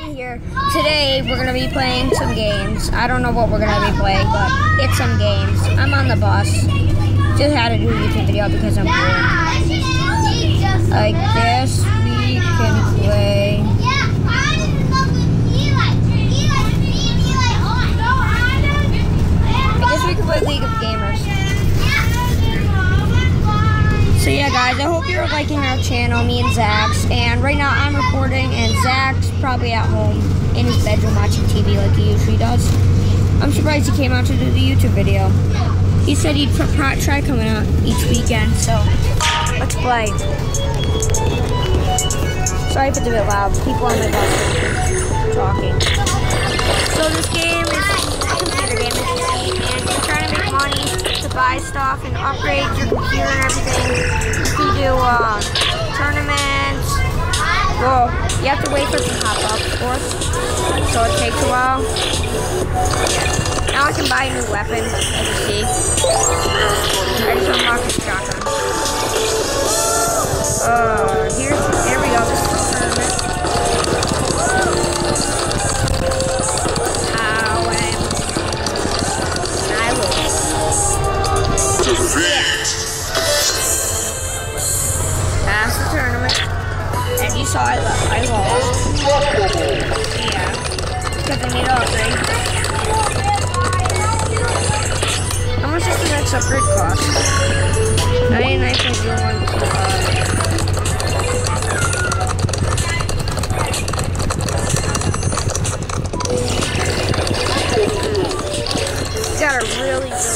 Ryan here. Today we're gonna be playing some games. I don't know what we're gonna be playing, but it's some games. I'm on the bus. Just had to do a YouTube video because I'm bored. Like this, we can play. I guess we can play League of Gamers. So yeah guys, I hope you're liking our channel, me and Zach's, and right now I'm recording and Zach's probably at home in his bedroom watching TV like he usually does. I'm surprised he came out to do the YouTube video. He said he'd try coming out each weekend, so let's play. Sorry if it's a bit loud, people on my bus are talking. So this game is a computer game, and you're trying to make money to buy stuff and upgrade your computer and everything. You can do tournaments. Well, you have to wait for it to pop up, of course, so it takes a while. Yeah. Now I can buy a new weapon, as you see. I just unlocked the shotgun. Here we go, this is the tournament. That's the tournament. And you saw I lost. Yeah. Because I need to upgrade. How much does the next upgrade cost? 99.01. Got a really good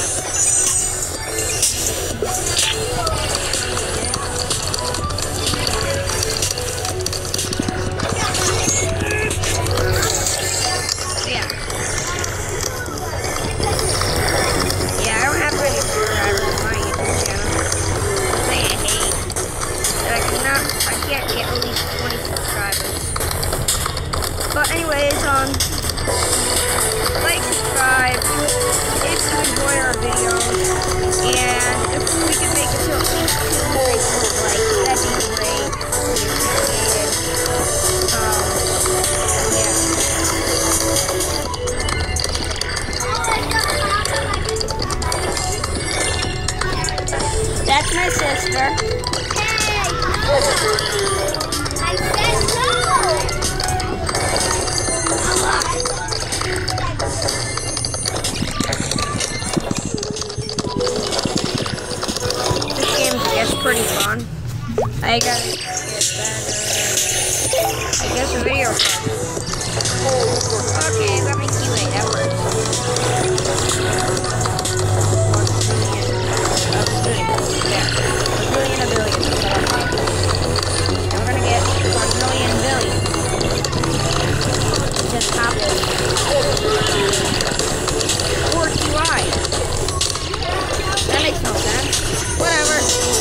But anyways, like, subscribe if you enjoy our videos, and if we can make it to at least 2 likes, that'd be great. Yeah. That's my sister. It's pretty fun. I gotta get better. I guess a video fun. Okay, let me see wait, that works. 1 billion, a billion. And we're gonna get 1 million billion. Just pop it. Or QI. That makes no sense. Whatever.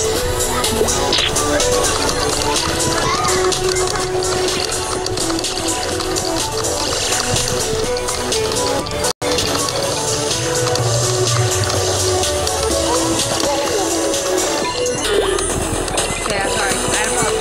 Yeah, sorry. I don't know.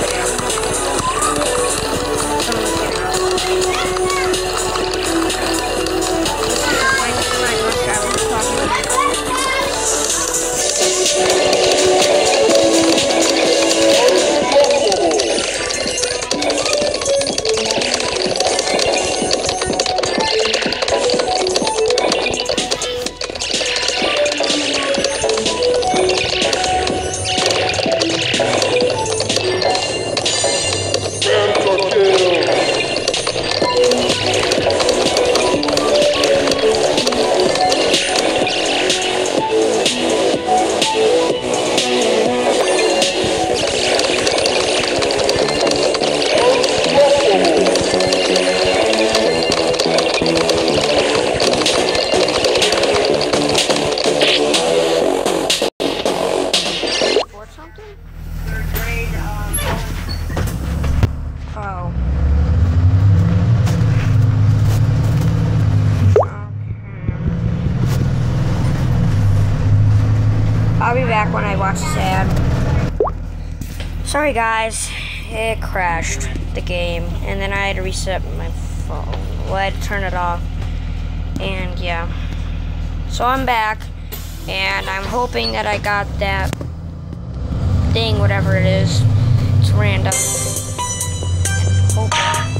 I'll be back when I watch this ad. Sorry guys, it crashed. the game, and then I had to reset my phone. Well, I had to turn it off, and yeah. So I'm back, and I'm hoping that I got that thing, whatever it is. It's random. And hoping.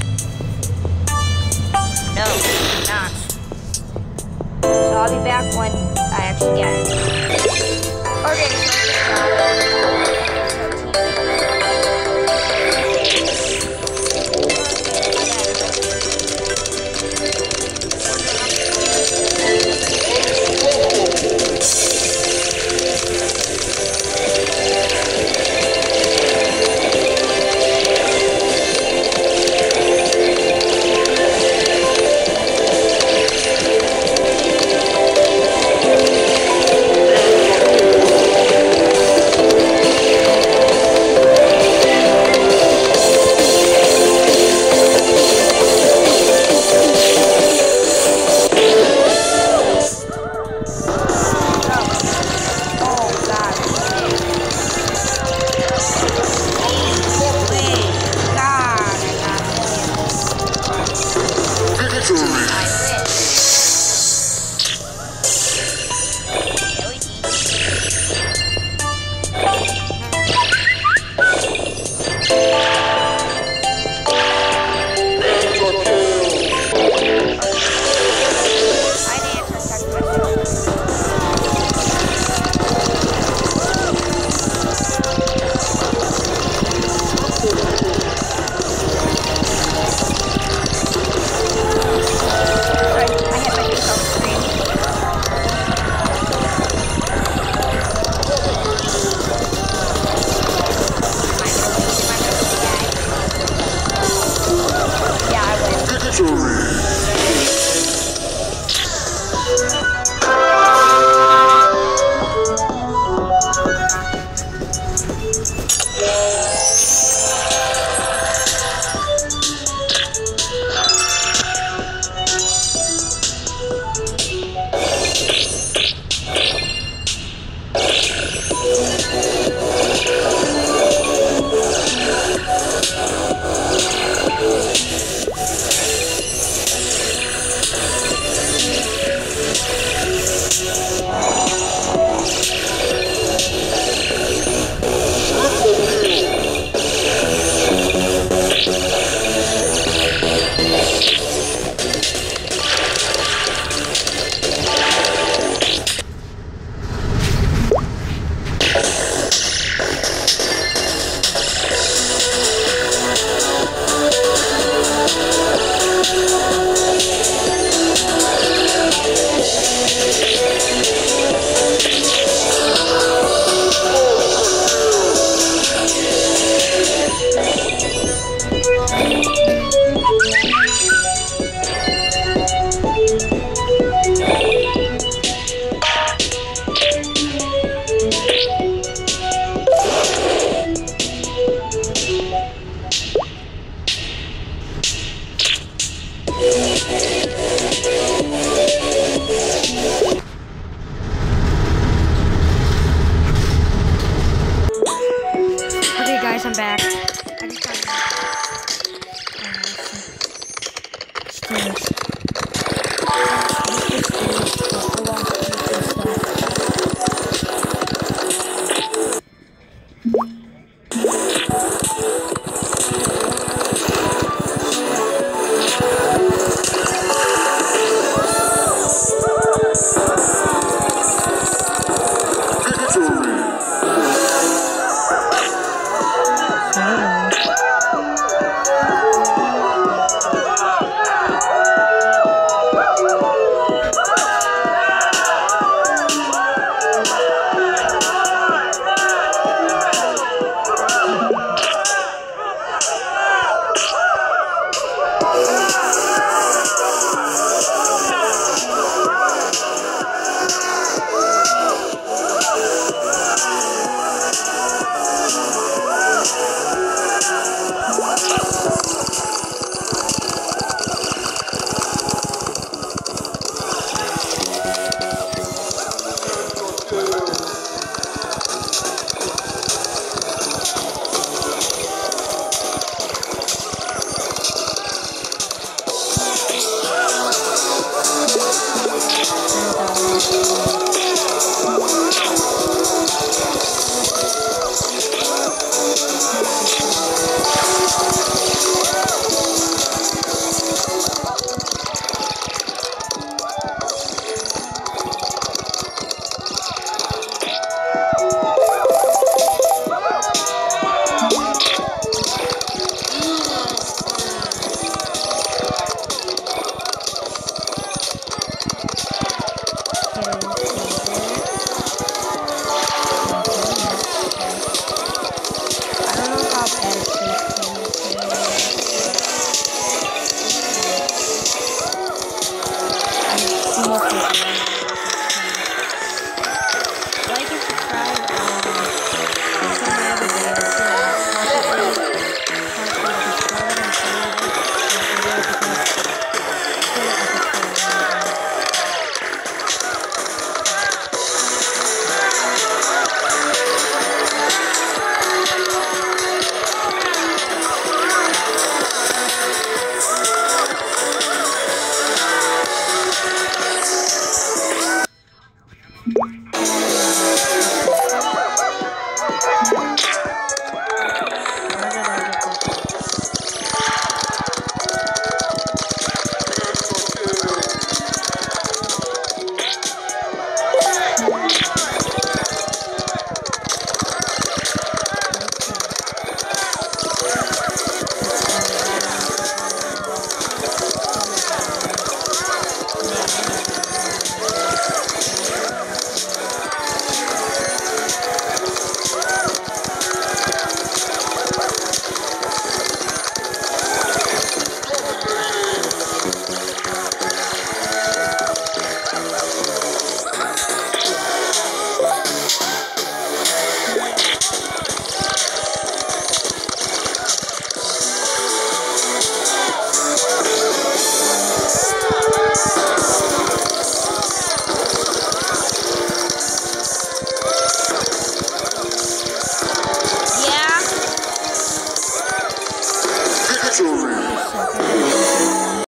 No, I'm not. So I'll be back when I actually get it. Okay, guys, I'm back. I just got